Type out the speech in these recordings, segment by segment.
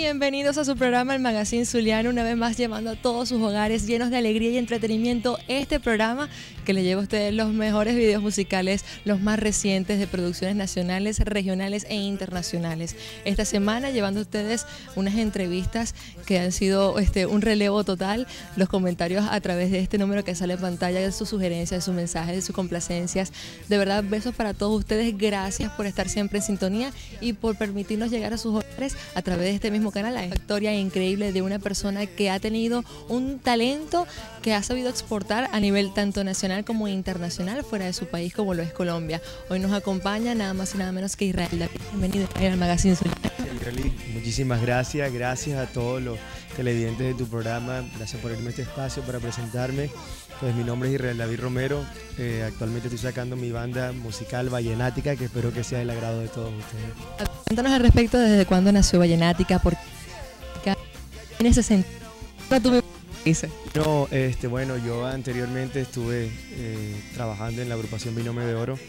bienvenidos a su programa El Magazine Zuliano, una vez más llevando a todos sus hogares llenos de alegría y entretenimiento este programa que le lleva a ustedes los mejores videos musicales, los más recientes de producciones nacionales, regionales e internacionales. Esta semana llevando a ustedes unas entrevistas que han sido un relevo total, los comentarios a través de este número que sale en pantalla, de sus sugerencias, de sus mensajes, de sus complacencias. De verdad, besos para todos ustedes, gracias por estar siempre en sintonía y por permitirnos llegar a sus hogares a través de este mismo canal. La historia increíble de una persona que ha tenido un talento que ha sabido exportar a nivel tanto nacional como internacional fuera de su país, como lo es Colombia. Hoy nos acompaña nada más y nada menos que Israel David. Bienvenido Israel al Magazine Zuliano. Muchísimas gracias, gracias a todos los televidentes de tu programa, gracias por darme este espacio para presentarme. Pues mi nombre es Israel David Romero, actualmente estoy sacando mi banda musical Vallenática, que espero que sea del agrado de todos ustedes. Cuéntanos al respecto, desde cuándo nació Vallenática, por qué en ese sentido tú me dices. No, bueno, yo anteriormente estuve trabajando en la agrupación Binomio de Oro,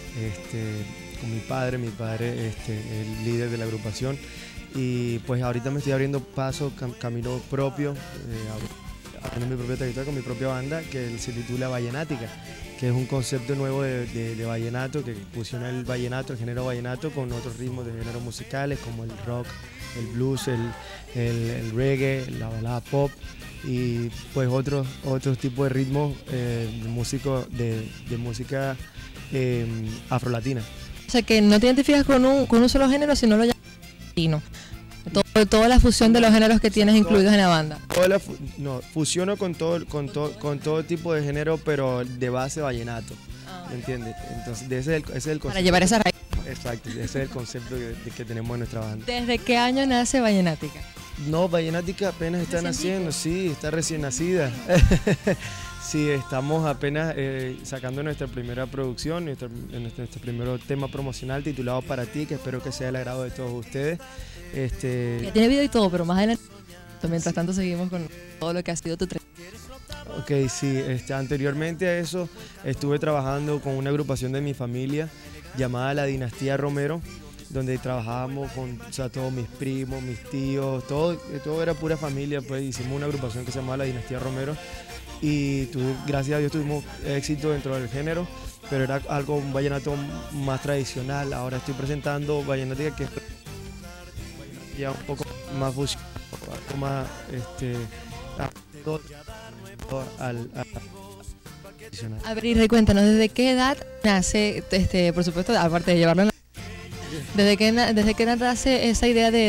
con mi padre el líder de la agrupación, y pues ahorita me estoy abriendo paso, camino propio, haciendo mi propia trayectoria con mi propia banda que se titula Vallenática, que es un concepto nuevo de vallenato que fusiona el vallenato, el género vallenato con otros ritmos de géneros musicales como el rock, el blues, el reggae, la balada pop y pues otros tipos de ritmos de música afrolatina. O sea que no te identificas con un solo género, sino lo llamas latino. Toda la fusión de los géneros que tienes incluidos en la banda. Fusiono con todo tipo de género, pero de base vallenato, ¿me entiendes? Entonces ese es el concepto. Para llevar esa raíz. Exacto, ese es el concepto que tenemos en nuestra banda. ¿Desde qué año nace Vallenática? No, Vallenática apenas está naciendo, sí, está recién nacida. Sí, estamos apenas sacando nuestra primera producción, nuestro primer tema promocional titulado Para Ti, que espero que sea del agrado de todos ustedes. Ya tiene video y todo, pero más adelante, mientras tanto seguimos con todo lo que ha sido tu trayectoria. Ok, sí, anteriormente a eso estuve trabajando con una agrupación de mi familia llamada La Dinastía Romero, donde trabajábamos con todos mis primos, mis tíos, todo era pura familia, pues hicimos una agrupación que se llamaba La Dinastía Romero y gracias a Dios tuvimos éxito dentro del género, pero era un vallenato más tradicional. Ahora estoy presentando Vallenática, que es ya un poco más fusión, un poco más A ver, Israel, cuéntanos, ¿desde qué edad nace, por supuesto, aparte de llevarlo en la... ¿Desde qué edad nace esa idea de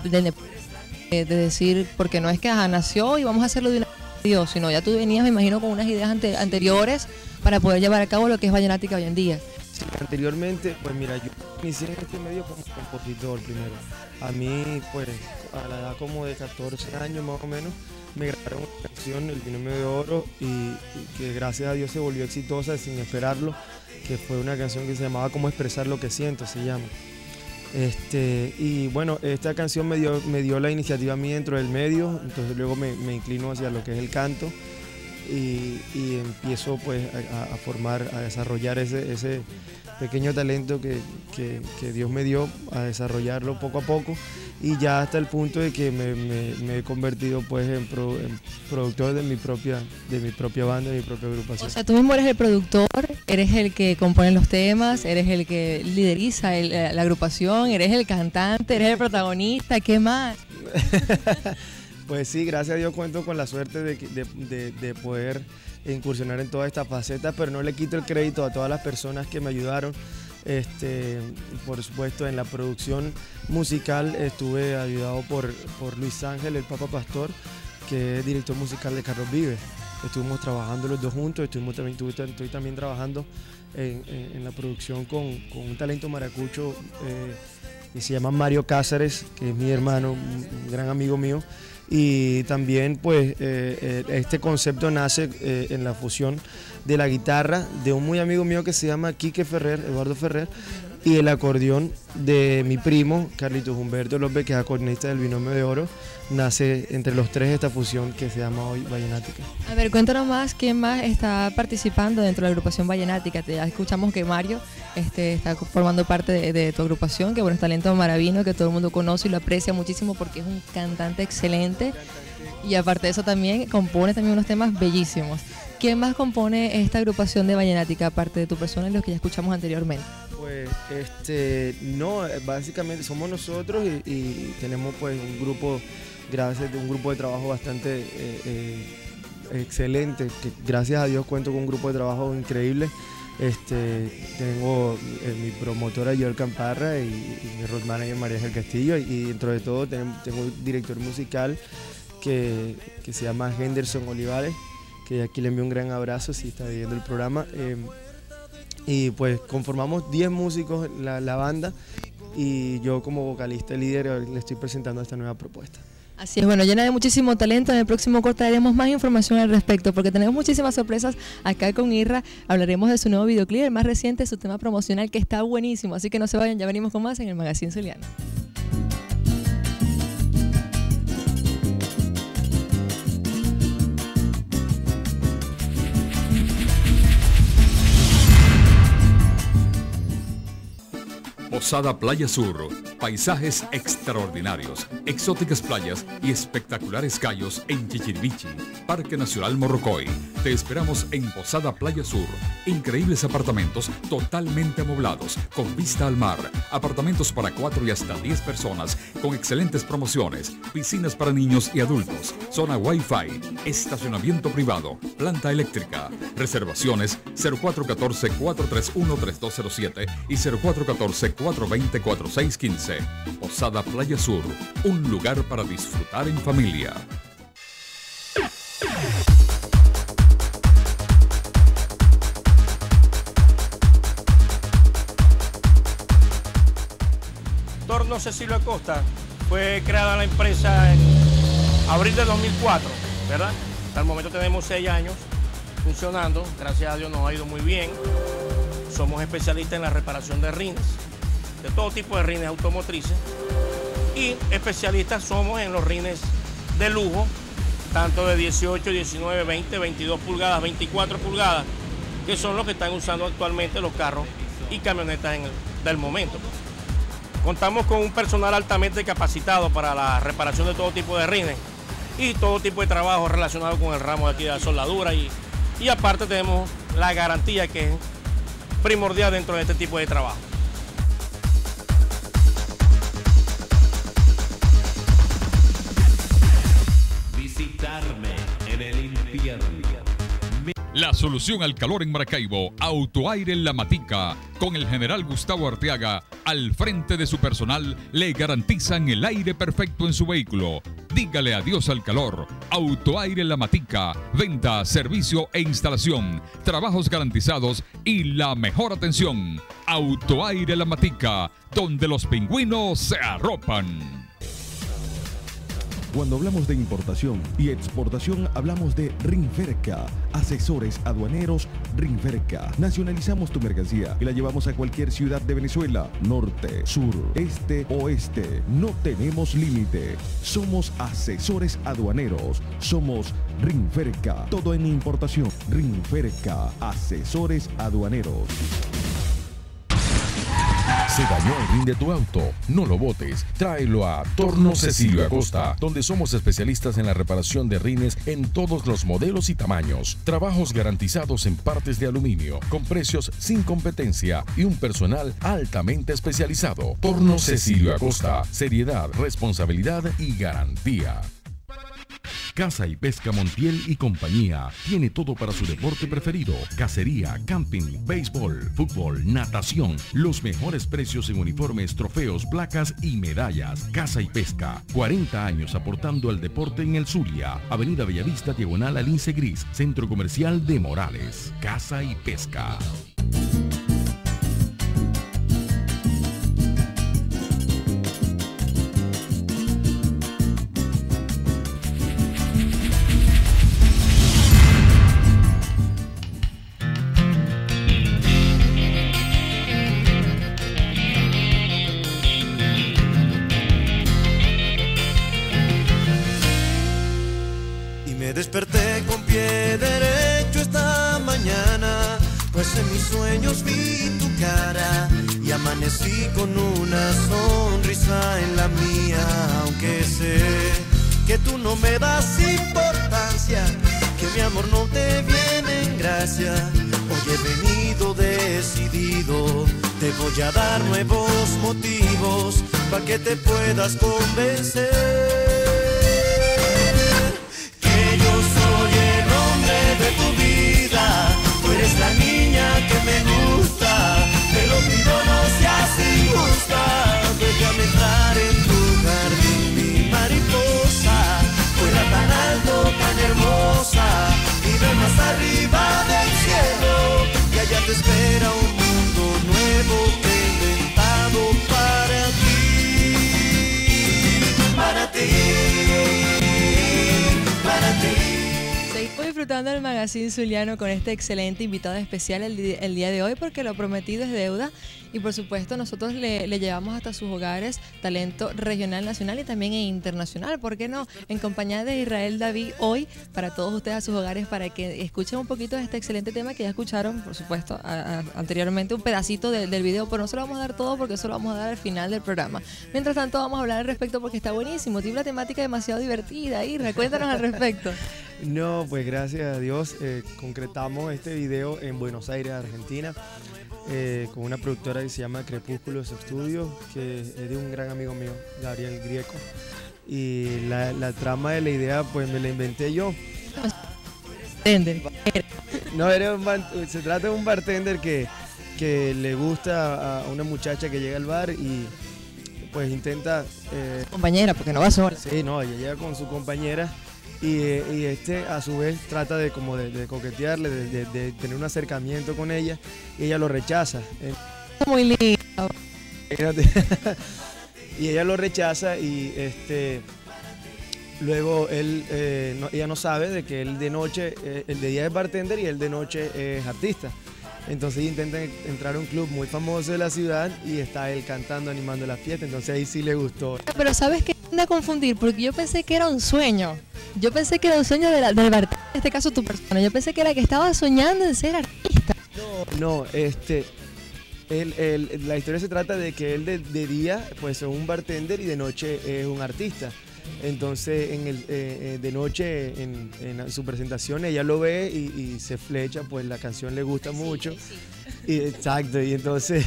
decir, porque no es que nació y vamos a hacerlo de una vez, sino ya tú venías, me imagino, con unas ideas anteriores para poder llevar a cabo lo que es Vallenática hoy en día? Sí, anteriormente, pues mira, yo inicié en este medio como compositor primero. A mí, pues, a la edad como de 14 años más o menos, me grabaron una canción, El Binomio de Oro, y que gracias a Dios se volvió exitosa sin esperarlo, que fue una canción que se llamaba Cómo expresar lo que siento, se llama. Y bueno, esta canción me dio la iniciativa a mí dentro del medio, entonces luego me inclino hacia lo que es el canto y empiezo pues a desarrollar ese pequeño talento que Dios me dio, a desarrollarlo poco a poco, y ya hasta el punto de que me he convertido pues en productor de mi propia banda, de mi propia agrupación. O sea, tú mismo eres el productor, eres el que compone los temas, eres el que lideriza la agrupación, eres el cantante, eres el protagonista, ¿qué más? Pues sí, gracias a Dios cuento con la suerte de poder incursionar en todas estas facetas, pero no le quito el crédito a todas las personas que me ayudaron. Por supuesto, en la producción musical estuve ayudado por Luis Ángel, el Papa Pastor, que es director musical de Carlos Vives. Estuvimos trabajando los dos juntos, estoy también trabajando en la producción con un talento maracucho que se llama Mario Cáceres, que es mi hermano, un gran amigo mío. Y también pues este concepto nace en la fusión de la guitarra de un muy amigo mío que se llama Quique Ferrer, Eduardo Ferrer, y el acordeón de mi primo, Carlitos Humberto López, que es acordeonista del Binomio de Oro. Nace entre los tres esta fusión que se llama hoy Vallenática. A ver, cuéntanos más, ¿quién más está participando dentro de la agrupación Vallenática? Ya escuchamos que Mario está formando parte de tu agrupación, que bueno, es talento maravilloso, que todo el mundo conoce y lo aprecia muchísimo porque es un cantante excelente. Y aparte de eso también compone también unos temas bellísimos. ¿Quién más compone esta agrupación de Vallenática, aparte de tu persona y los que ya escuchamos anteriormente? Pues no, básicamente somos nosotros y tenemos pues un grupo, un grupo de trabajo bastante excelente, que gracias a Dios cuento con un grupo de trabajo increíble. Tengo mi promotora Joel Camparra y mi road manager María del Castillo, y dentro de todo tengo un director musical que se llama Henderson Olivares, que aquí le envío un gran abrazo si está viendo el programa. Y pues conformamos 10 músicos la banda, y yo como vocalista líder le estoy presentando esta nueva propuesta. Así es, bueno, llena de muchísimo talento. En el próximo corte daremos más información al respecto, porque tenemos muchísimas sorpresas acá con Irra. Hablaremos de su nuevo videoclip, el más reciente, su tema promocional, que está buenísimo. Así que no se vayan, ya venimos con más en el Magazine Zuliano. Posada Playa Sur, paisajes extraordinarios, exóticas playas y espectaculares cayos en Chichirivichi, Parque Nacional Morrocoy. Te esperamos en Posada Playa Sur. Increíbles apartamentos totalmente amoblados, con vista al mar, apartamentos para 4 y hasta 10 personas, con excelentes promociones, piscinas para niños y adultos, zona Wi-Fi, estacionamiento privado, planta eléctrica. Reservaciones 0414-431-3207 y 0414-420-4615. Posada Playa Sur, un lugar para disfrutar en familia. Torno Cecilio Acosta fue creada la empresa en abril de 2004, ¿verdad? Hasta el momento tenemos 6 años funcionando, gracias a Dios nos ha ido muy bien. Somos especialistas en la reparación de rines, de todo tipo de rines automotrices, y especialistas somos en los rines de lujo, tanto de 18, 19, 20, 22 pulgadas, 24 pulgadas, que son los que están usando actualmente los carros y camionetas del momento. Contamos con un personal altamente capacitado para la reparación de todo tipo de rines y todo tipo de trabajo relacionado con el ramo de aquí de la soldadura, y aparte tenemos la garantía, que es primordial dentro de este tipo de trabajo. Visitarme en el infierno. La solución al calor en Maracaibo, Autoaire La Matica, con el general Gustavo Arteaga al frente de su personal, le garantizan el aire perfecto en su vehículo. Dígale adiós al calor. Autoaire La Matica, venta, servicio e instalación, trabajos garantizados y la mejor atención. Autoaire La Matica, donde los pingüinos se arropan. Cuando hablamos de importación y exportación, hablamos de Rinferca. Asesores aduaneros Rinferca. Nacionalizamos tu mercancía y la llevamos a cualquier ciudad de Venezuela. Norte, sur, este, oeste. No tenemos límite. Somos asesores aduaneros. Somos Rinferca. Todo en importación. Rinferca. Asesores aduaneros. Se dañó el rin de tu auto, no lo botes, tráelo a Torno Cecilio Acosta, donde somos especialistas en la reparación de rines en todos los modelos y tamaños. Trabajos garantizados en partes de aluminio, con precios sin competencia y un personal altamente especializado. Torno Cecilio Acosta, seriedad, responsabilidad y garantía. Caza y Pesca Montiel y compañía. Tiene todo para su deporte preferido. Cacería, camping, béisbol, fútbol, natación. Los mejores precios en uniformes, trofeos, placas y medallas. Caza y Pesca. 40 años aportando al deporte en el Zulia. Avenida Bellavista, diagonal al Lince Gris. Centro Comercial de Morales. Caza y Pesca. Amanecí con una sonrisa en la mía, aunque sé que tú no me das importancia, que mi amor no te viene en gracia. Hoy he venido decidido, te voy a dar nuevos motivos para que te puedas convencer que yo soy el hombre de tu vida. Tú eres la niña que me gusta, te lo pido, no seas injusta. Déjame entrar en tu jardín, mi mariposa, fuera tan alto, tan hermosa, y ver más arriba del cielo, que allá te espera un mundo nuevo que he inventado para ti, para ti, para ti. Seguimos disfrutando del Magazine Zuliano con este excelente invitado especial el día de hoy, porque lo prometido es deuda. Y por supuesto nosotros le llevamos hasta sus hogares talento regional, nacional y también internacional. ¿Por qué no? En compañía de Israel David hoy para todos ustedes a sus hogares, para que escuchen un poquito de este excelente tema que ya escucharon, por supuesto, anteriormente un pedacito del video, pero no se lo vamos a dar todo porque eso lo vamos a dar al final del programa. Mientras tanto vamos a hablar al respecto porque está buenísimo. Tiene una temática demasiado divertida. Israel, cuéntanos al respecto. No, pues gracias a Dios concretamos este video en Buenos Aires, Argentina, con una productora que se llama Crepúsculos Studios, que es de un gran amigo mío, Gabriel Grieco. Y la trama de la idea pues me la inventé yo. No, se trata de un bartender que le gusta a una muchacha que llega al bar y pues intenta... compañera, porque no va sola. Sí, no, ella llega con su compañera. Y a su vez trata de coquetearle, de tener un acercamiento con ella, y ella lo rechaza. Muy lindo. Y ella lo rechaza y luego ella no sabe de que él de noche, el de día es bartender y él de noche es artista. Entonces intentan entrar a un club muy famoso de la ciudad y está él cantando, animando la fiesta, entonces ahí sí le gustó. Pero ¿sabes qué? Me anda a confundir, porque yo pensé que era un sueño. Yo pensé que era un sueño del bartender, en este caso tu persona. Yo pensé que era que estaba soñando en ser artista. No, la historia se trata de que él de día pues es un bartender y de noche es un artista. Entonces de noche en su presentación ella lo ve y se flecha, pues la canción le gusta mucho. Y, exacto, y entonces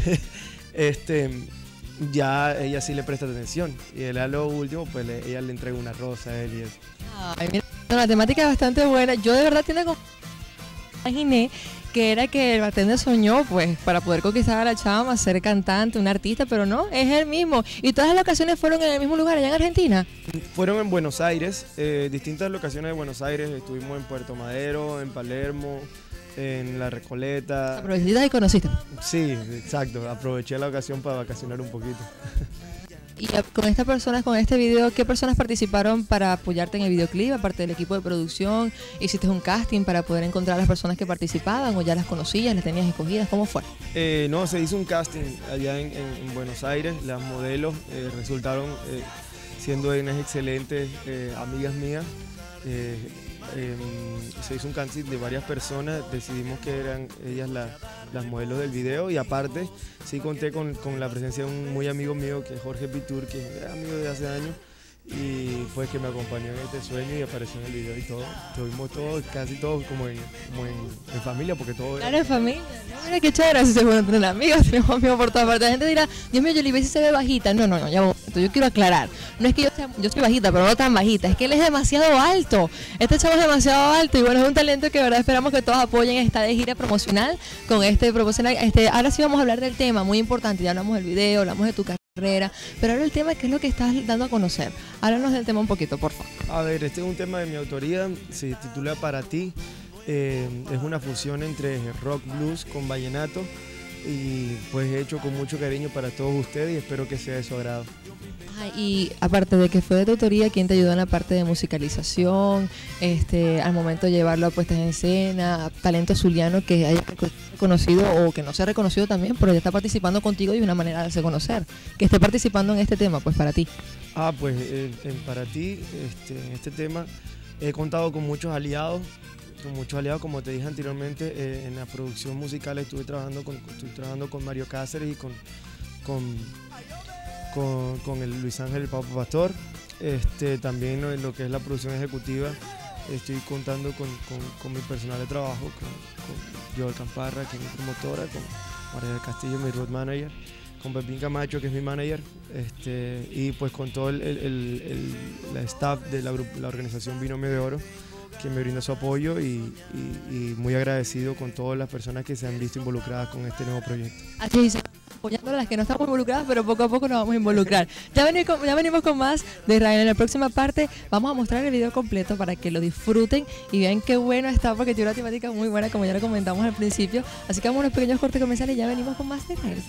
ya ella sí le presta atención y él a lo último pues ella le entrega una rosa a él y eso. Ay, mira, la temática es bastante buena. Yo de verdad imaginé que era que el bartender soñó pues para poder conquistar a la chama, ser cantante, un artista, pero no, es él mismo. ¿Y todas las locaciones fueron en el mismo lugar allá en Argentina? Fueron en Buenos Aires, distintas locaciones de Buenos Aires. Estuvimos en Puerto Madero, en Palermo, en La Recoleta. ¿Aprovechaste y conociste? Sí, exacto, aproveché la ocasión para vacacionar un poquito. Y con estas personas, con este video, ¿qué personas participaron para apoyarte en el videoclip, aparte del equipo de producción? ¿Hiciste un casting para poder encontrar a las personas que participaban o ya las conocías, las tenías escogidas? ¿Cómo fue? No, se hizo un casting allá en Buenos Aires. Las modelos resultaron siendo unas excelentes amigas mías. Se hizo un casting de varias personas, decidimos que eran ellas las modelos del video, y aparte sí conté con la presencia de un muy amigo mío que es Jorge Pitur, que es un gran amigo de hace años y pues que me acompañó en este sueño y apareció en el video y todo. Estuvimos todos, casi todos como en familia, porque todo claro, en familia. No, mira qué chévere, si se pueden tener amigos, tenemos amigos por todas partes. La gente dirá, Dios mío, Yolivet se ve bajita. No, ya voy. Entonces yo quiero aclarar. No es que yo soy bajita, pero no tan bajita. Es que él es demasiado alto. Este chavo es demasiado alto y bueno, es un talento que de verdad esperamos que todos apoyen. Está de gira promocional con este promocional. Ahora sí vamos a hablar del tema, muy importante. Ya hablamos del video, hablamos de tu carrera, pero ahora el tema, ¿qué es lo que estás dando a conocer? Háblanos del tema un poquito, por favor. A ver, este es un tema de mi autoría, se titula Para Ti. Es una fusión entre rock blues con vallenato y pues hecho con mucho cariño para todos ustedes y espero que sea de su agrado. Y aparte de que fue de tu autoría, ¿quién te ayudó en la parte de musicalización, al momento de llevarlo a puestas en escena, talento zuliano que haya reconocido o que no sea reconocido también, pero ya está participando contigo y una manera de hacerse conocer, que esté participando en este tema, pues para ti? Pues para ti, en este tema he contado con muchos aliados, como te dije anteriormente. En la producción musical estoy trabajando con Mario Cáceres con el Luis Ángel el Papa Pastor. También en lo que es la producción ejecutiva estoy contando con mi personal de trabajo, con Joel Camparra, que es mi promotora, con María del Castillo, mi road manager, con Pepín Camacho, que es mi manager, y pues con todo la staff de la organización Binomio de Oro, que me brinda su apoyo y muy agradecido con todas las personas que se han visto involucradas con este nuevo proyecto. Así es, apoyando a las que no estamos involucradas, pero poco a poco nos vamos a involucrar. Ya venimos con más de Israel. En la próxima parte vamos a mostrar el video completo para que lo disfruten y vean qué bueno está, porque tiene una temática muy buena, como ya lo comentamos al principio. Así que vamos a unos pequeños cortes comerciales y ya venimos con más de Israel.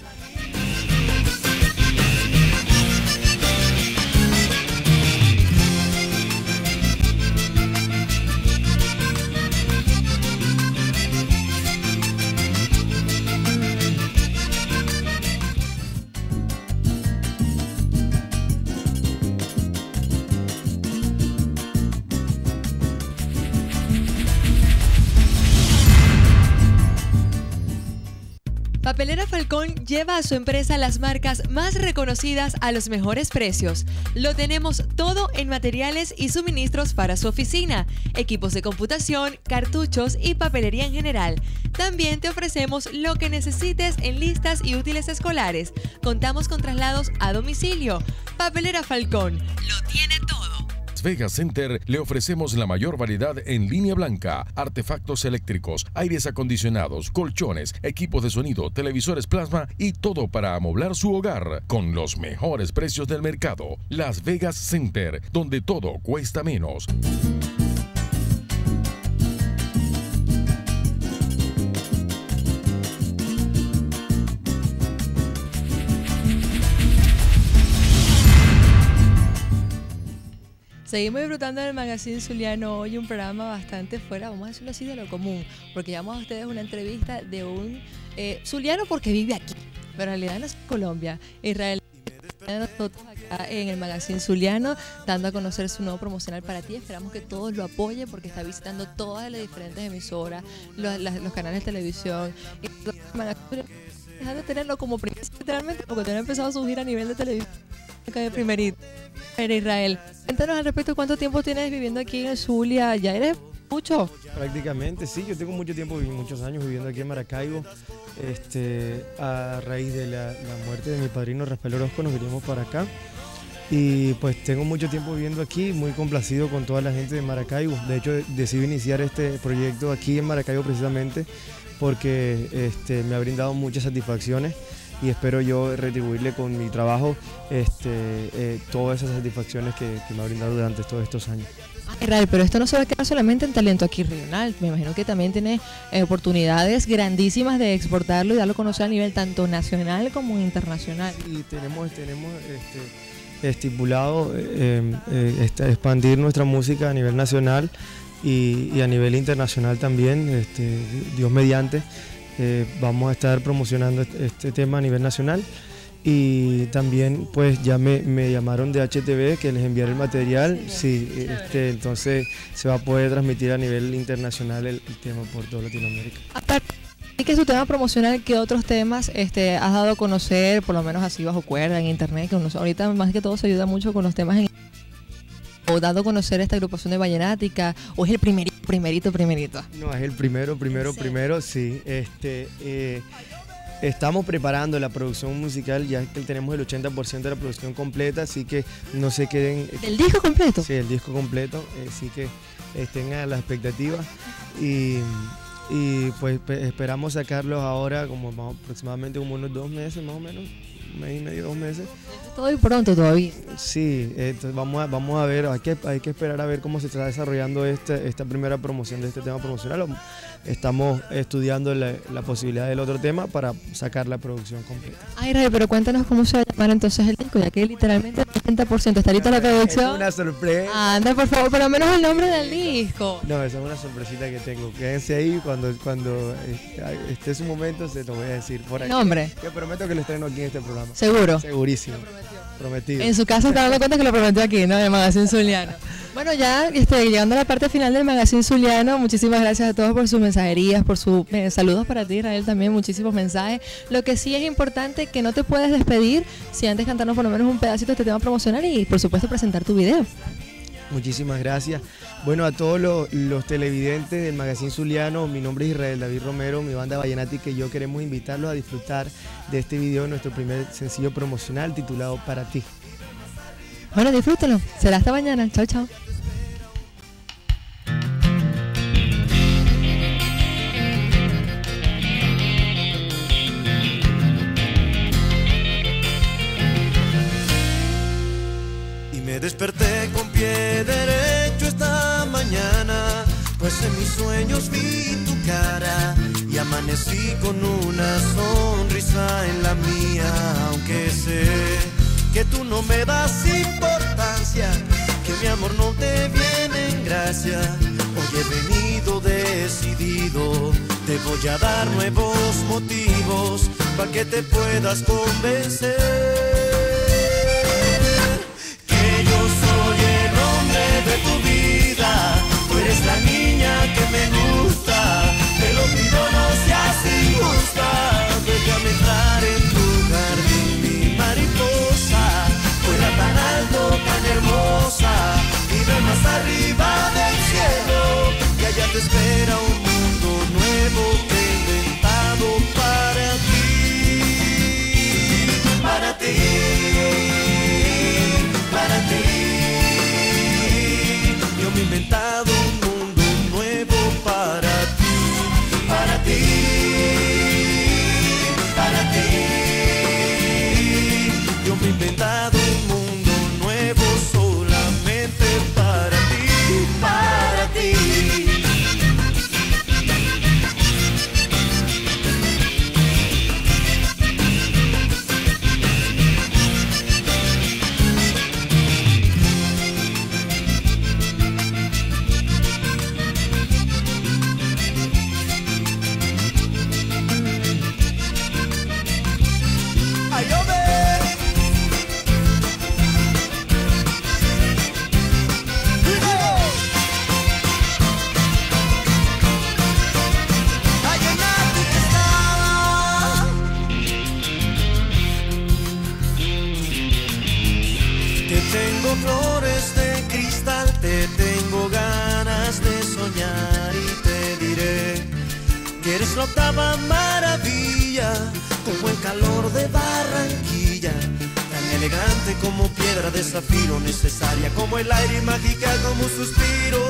Papelera Falcón lleva a su empresa las marcas más reconocidas a los mejores precios. Lo tenemos todo en materiales y suministros para su oficina, equipos de computación, cartuchos y papelería en general. También te ofrecemos lo que necesites en listas y útiles escolares. Contamos con traslados a domicilio. Papelera Falcón lo tiene todo. Vegas Center le ofrecemos la mayor variedad en línea blanca, artefactos eléctricos, aires acondicionados, colchones, equipos de sonido, televisores plasma y todo para amoblar su hogar con los mejores precios del mercado. Las Vegas Center, donde todo cuesta menos. Seguimos disfrutando del Magazine Zuliano. Hoy un programa bastante fuera, vamos a decirlo así, de lo común, porque llevamos a ustedes una entrevista de un zuliano porque vive aquí, pero en realidad nació en Colombia. Israel, nosotros acá en el Magazine Zuliano, dando a conocer su nuevo promocional para ti. Esperamos que todos lo apoyen porque está visitando todas las diferentes emisoras, los canales de televisión. Y dejando de tenerlo como primicia, literalmente, porque te han empezado a subir a nivel de televisión acá de primerito. Israel, cuéntanos al respecto, ¿cuánto tiempo tienes viviendo aquí en el Zulia? ¿Ya eres mucho? Prácticamente, sí, yo tengo mucho tiempo, muchos años viviendo aquí en Maracaibo. A raíz de la muerte de mi padrino Rafael Orozco nos vinimos para acá y pues tengo mucho tiempo viviendo aquí, muy complacido con toda la gente de Maracaibo. De hecho, decidí iniciar este proyecto aquí en Maracaibo precisamente porque me ha brindado muchas satisfacciones y espero yo retribuirle con mi trabajo todas esas satisfacciones que me ha brindado durante todos estos años. Israel, pero esto no se va a quedar solamente en talento aquí regional, me imagino que también tiene oportunidades grandísimas de exportarlo y darlo a conocer a nivel tanto nacional como internacional. Y tenemos estipulado expandir nuestra música a nivel nacional y a nivel internacional también, Dios mediante. Vamos a estar promocionando este tema a nivel nacional y también pues ya me llamaron de HTV que les enviaré el material, sí, entonces se va a poder transmitir a nivel internacional el tema por toda Latinoamérica. Aparte de que su tema promocional, ¿qué otros temas has dado a conocer, por lo menos así bajo cuerda, en internet? Que ahorita más que todo se ayuda mucho con los temas o dado a conocer esta agrupación de vallenática, o es el primerito. No, es el primero, sí. Estamos preparando la producción musical, ya que tenemos el 80% de la producción completa, así que no se queden... ¿El disco completo? Sí, el disco completo, así que estén a la expectativa y pues esperamos sacarlos ahora aproximadamente como unos 2 meses más o menos, 1 mes y medio, 2 meses. Todo muy pronto todavía. Sí, entonces vamos a ver, hay que esperar a ver cómo se está desarrollando esta primera promoción de este tema promocional. Estamos estudiando la posibilidad del otro tema para sacar la producción completa. Ay, Ray, pero cuéntanos cómo se va a llamar entonces el disco, ya que literalmente el 80% está ahorita la producción. Es una sorpresa. Anda, por favor, por lo menos el nombre del disco. No, esa es una sorpresita que tengo. Quédense ahí, cuando esté su momento se lo voy a decir por aquí. ¿Nombre? Yo prometo que lo estreno aquí en este programa. programa. ¿Seguro? Segurísimo. Prometido. En su casa está dando cuenta que lo prometió aquí, ¿no? En el Magazine Zuliano. Bueno, ya llegando a la parte final del Magazine Zuliano, muchísimas gracias a todos por sus mensajerías, por sus saludos para ti, Israel, también muchísimos mensajes. Lo que sí es importante que no te puedes despedir si antes cantarnos por lo menos un pedacito de este tema promocional y por supuesto presentar tu video. Muchísimas gracias. Bueno, a todos los televidentes del Magazine Zuliano, mi nombre es Israel David Romero, mi banda Vallenatica y yo queremos invitarlos a disfrutar de este video, nuestro primer sencillo promocional titulado Para Ti. Bueno, disfrútenlo. Será hasta mañana. Chao, chao. Me desperté con pie derecho esta mañana, pues en mis sueños vi tu cara y amanecí con una sonrisa en la mía, aunque sé que tú no me das importancia, que mi amor no te viene en gracia. Hoy he venido decidido, te voy a dar nuevos motivos para que te puedas convencer. De tu vida, tú eres la niña que me gusta, te lo pido, no seas injusta, déjame entrar en tu jardín, mi mariposa, vuela tan alto, tan hermosa, y ve más arriba del cielo, que allá te espera un mundo nuevo que he inventado para ti, para ti, para ti. Yo me he inventado un mundo nuevo para ti, para ti, para ti. Yo me he inventado un mundo nuevo solamente para ti, para ti. Tengo flores de cristal, te tengo ganas de soñar y te diré que eres la octava maravilla, como el calor de Barranquilla, tan elegante como piedra de zafiro, necesaria como el aire y mágica como un suspiro.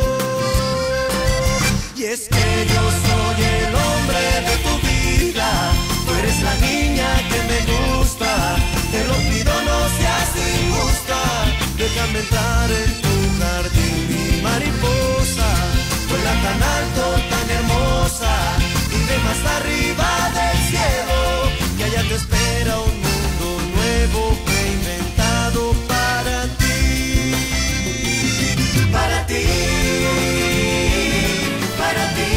Y es que yo soy el hombre de tu vida, tú eres la niña que me gusta, te lo pido, no seas injusta, déjame entrar en tu jardín, mi mariposa, vuela tan alto, tan hermosa, y ve más arriba del cielo, que allá te espera un mundo nuevo que he inventado para ti, para ti, para ti.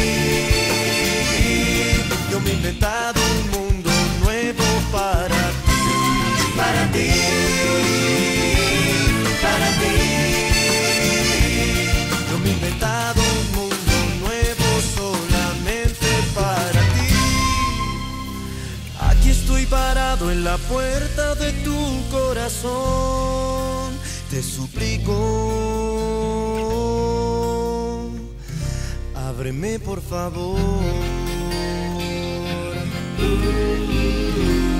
Yo me he inventado un mundo nuevo para ti, para ti, para ti. Yo me he inventado un mundo nuevo solamente para ti. Aquí estoy parado en la puerta de tu corazón, te suplico, ábreme por favor.